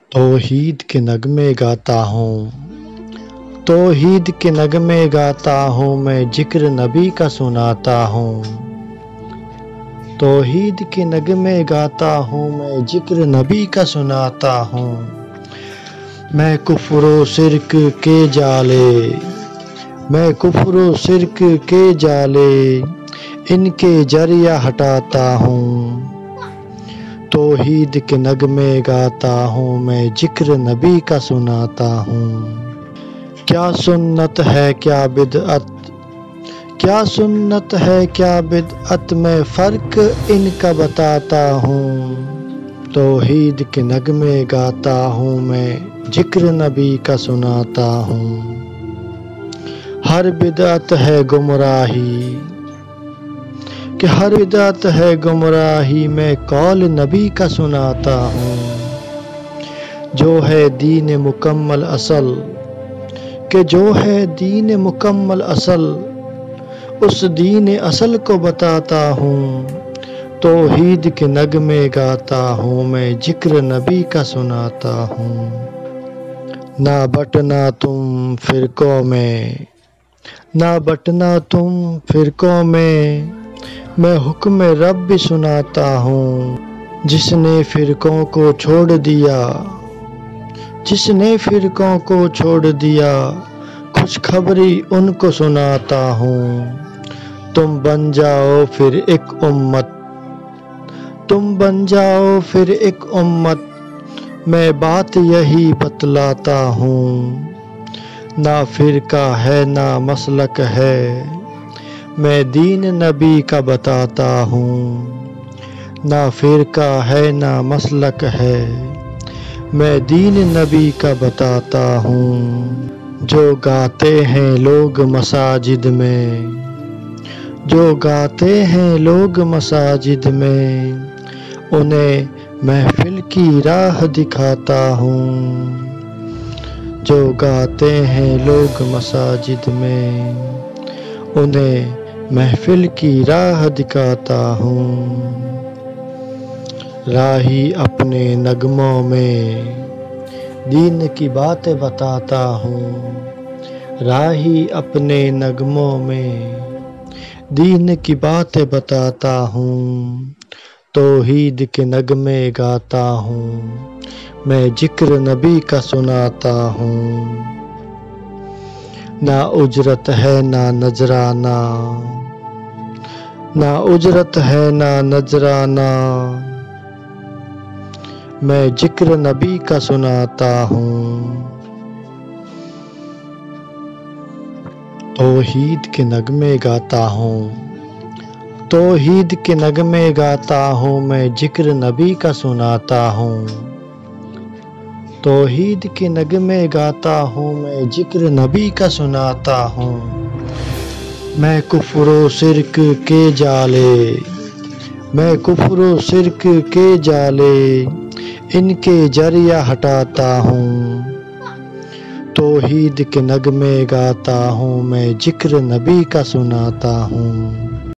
توحید کے نغمے گاتا ہوں، توحید کے نغمے گاتا ہوں، میں ذکر نبی کا سناتا ہوں۔ توحید کے نغمے گاتا ہوں، میں ذکر نبی کا سناتا ہوں۔ میں کفر و شرک کے جالے، میں کفر و شرک کے جالے، ان کے ذریعہ ہٹاتا ہوں۔ توحید کے نغمے گاتا ہوں، میں ذکر نبی کا سناتا ہوں۔ کیا سنت ہے کیا بدعت، کیا سنت ہے کیا بدعت، میں فرق ان کا بتاتا ہوں۔ توحید کے نغمے گاتا ہوں، میں ذکر نبی کا سناتا ہوں۔ ہر بدعت ہے گمراہی، کہ ہر بدعت ہے گمراہی، میں قول نبی کا سناتا ہوں۔ جو ہے دین مکمل اصل، کہ جو ہے دین مکمل اصل، اس دین اصل کو بتاتا ہوں۔ توحید کے نغمے گاتا ہوں، میں ذکر نبی کا سناتا ہوں۔ نہ بٹنا تم فرقوں میں، نہ بٹنا تم فرقوں میں حکم رب بھی سناتا ہوں۔ جس نے فرقوں کو چھوڑ دیا، جس نے فرقوں کو چھوڑ دیا، خوشخبری ان کو سناتا ہوں۔ تم بن جاؤ پھر ایک امت، تم بن جاؤ پھر ایک امت، میں بات یہی بتلاتا ہوں۔ نہ فرقہ ہے نہ مسلک ہے، میں دین نبی کا بتاتا ہوں۔ نہ فرقہ ہے نہ مسلک ہے، میں دین نبی کا بتاتا ہوں۔ جو گاتے ہیں لوگ مساجد میں، جو گاتے ہیں لوگ مساجد میں، انہیں محفل کی راہ دکھاتا ہوں۔ جو گاتے ہیں لوگ مساجد میں، انہیں محفل کی راہ دکھاتا ہوں۔ راہی اپنے نغموں میں دین کی باتیں بتاتا ہوں۔ راہی اپنے نغموں میں دین کی باتیں بتاتا ہوں۔ توحید کے نغمے گاتا ہوں، میں ذکر نبی کا سناتا ہوں۔ نہ اجرت ہے نہ نذرانہ، نہ اجرت ہے نہ نذرانہ، میں ذکر نبی کا سناتا ہوں۔ توحید کے نغمے گاتا ہوں، توحید کے نغمے گاتا ہوں، میں ذکر نبی کا سناتا ہوں۔ توحید کے نغمے گاتا ہوں، میں ذکر نبی کا سناتا ہوں۔ میں کفر و شرک کے جالے، میں کفر و شرک کے جالے، ان کے ذریعہ ہٹاتا ہوں۔ توحید کے نغمے گاتا ہوں، میں ذکر نبی کا سناتا ہوں۔